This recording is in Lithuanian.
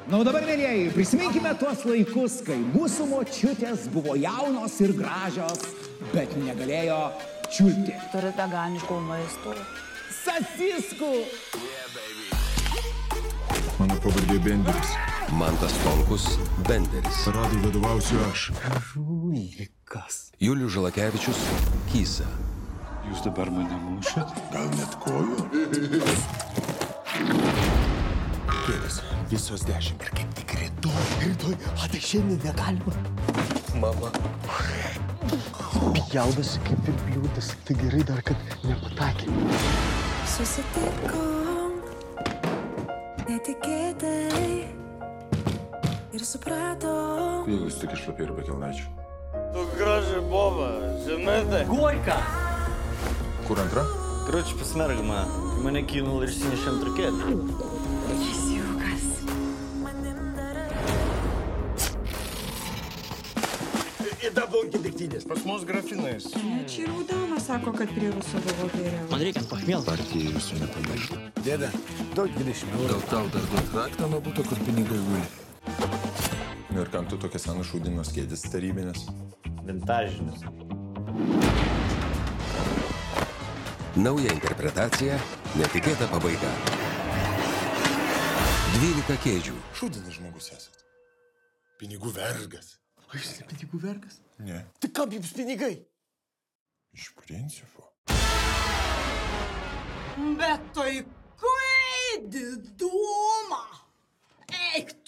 Na, o dabar, mėlyjeji, prisiminkime tuos laikus, kai mūsų močiutės buvo jaunos ir gražios, bet negalėjo čiulpti. Turi veganiškų maistų. Sasiskų! Mano pavardė Benderis. Mantas Stonkus, Benderis. Paradui vadovausiu aš. Žulikas. Julius Žalakevičius, Kysa. Jūs dabar mane mušat? Gal net kojų? Kėdės, visos 10. Ir kaip tik rytoj, tai šiandien negalima. Mama. Jaudasi kaip ir bliūdas, tai gerai dar, kad nepatakė. Susitikom netikėtai ir supratom. Jeigu jūs tik išlapė ir bekelnaičių. Tu graži boba, žinai tai? Gorka! Kur antra? Короче, посмергма. Мене кинули рішнішим трикет. Jėziukas. Įdabunki dėktynės. Pas mus grafinais. Čia ir Udama sako, kad prie Ruso buvo geriau. Man reikia pachmėl. Partija jūsų nepamiršta. Dėda, daug 20 eurų. Gal tau dar duot raktą nuo buto, kur pinigai guli? Ir kam tu tokias senas šūdinos kėdės tarybinės? Vintažinis. Nauja interpretacija, netikėta pabaiga. 12 kėdžių. Šūdinas žmogus esat. Pinigų vergas. O jūs ne pinigų vergas? Ne. Tai kam jums pinigai? Iš principo. Bet tai kai diduma. Eik